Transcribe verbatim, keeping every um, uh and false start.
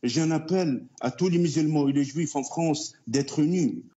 J'en appelle à tous les musulmans et les juifs en France d'être unis